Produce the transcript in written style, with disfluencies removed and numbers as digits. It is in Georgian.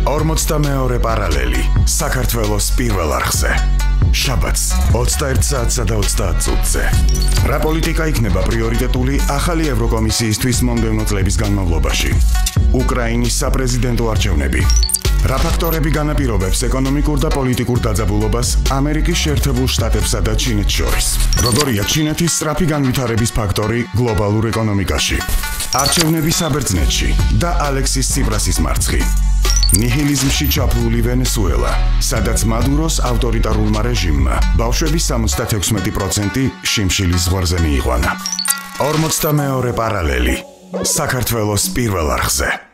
42 პარალელი საქართველოს პირველ არხზე. შაბათს 21 საათსა და 30 წუთზე. რა პოლიტიკა იქნება პრიორიტეტული ახალი ევროკომისიისთვის მომდევნო წლების განმავლობაში? უკრაინის საპრეზიდენტო არჩევნები. რა ფაქტორები განაპირობებს ეკონომიკურ და პოლიტიკურ დაძაბულობას ამერიკის შეერთებულ შტატებსა და ჩინეთს შორის? როგორია ჩინეთის სწრაფი განვითარების ფაქტორი გლობალურ ეკონომიკაში? არჩევნები საბერძნეთში და ალექსის ციპრასის მარცხი. ნიჰილიზმში ჩაფლული ვენესუელა, სადაც მადუროს ავტორიტარულმა რეჟიმმა ბავშვების 76% შიმშილის ზღვარზე მიიყვანა. 42 პარალელი საქართველოს პირველ არხზე.